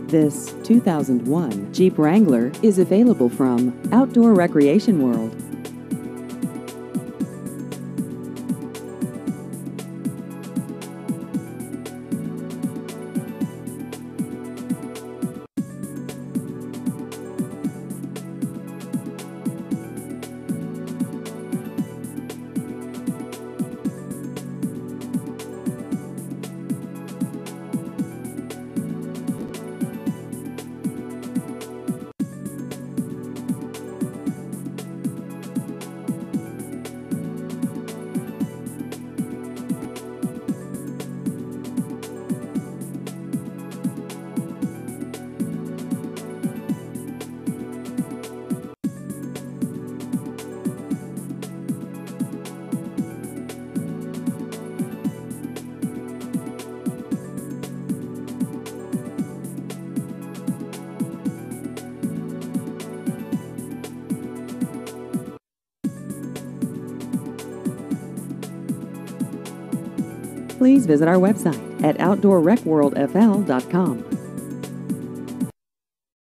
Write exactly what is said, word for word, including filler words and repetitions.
This two thousand one Jeep Wrangler is available from Outdoor Recreation World. Please visit our website at outdoor rec world f l dot com.